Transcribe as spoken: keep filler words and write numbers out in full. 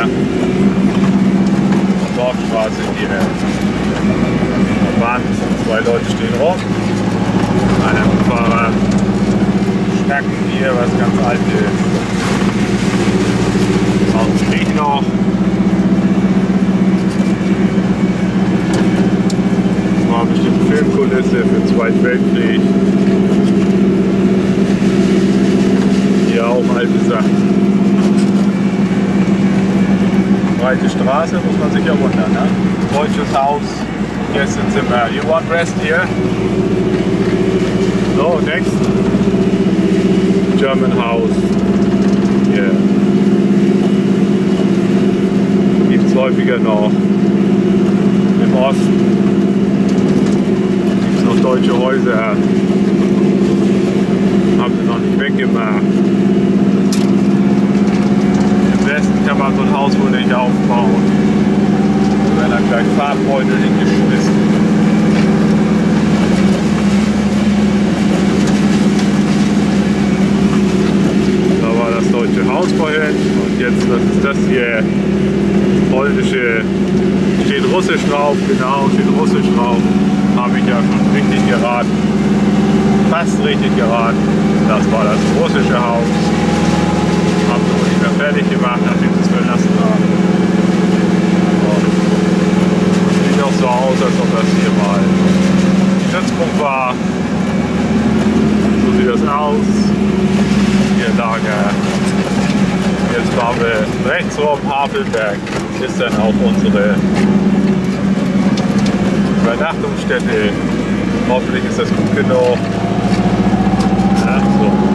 Dorfstraße hier. Wand, zwei Leute stehen rum. Einer Fahrer schnacken hier was ganz Altes. Aus dem Krieg noch. Das war bestimmt Filmkulisse für den Zweiten Weltkrieg. Hier auch alte Sachen. Breite Straße, muss man sich ja wundern, ne? Deutsches Haus, Gästezimmer. You want rest here? So, next. German house. Yeah. Gibt es häufiger noch. Im Osten gibt es noch deutsche Häuser. Haben sie noch nicht weggemacht. Im Westen kann man so ein Haus wohl nicht aufbauen. Da werden dann gleich Farbbeutel hingeschmissen. Da war das deutsche Haus vorhin und jetzt das ist das hier. Polnische, steht Russisch drauf, genau, steht Russisch drauf. Habe ich ja schon richtig geraten. Fast richtig geraten. Das war das russische Haus. Haben sie wohl nicht mehr fertig gemacht, nachdem sie es verlassen haben. Und sieht auch so aus, als ob das hier mal Stützpunkt war. So sieht das aus. Hier Lager. Jetzt fahren wir rechts rum, Havelberg. Ist dann auch unsere Übernachtungsstätte. Hoffentlich ist das gut genug. Ja, so.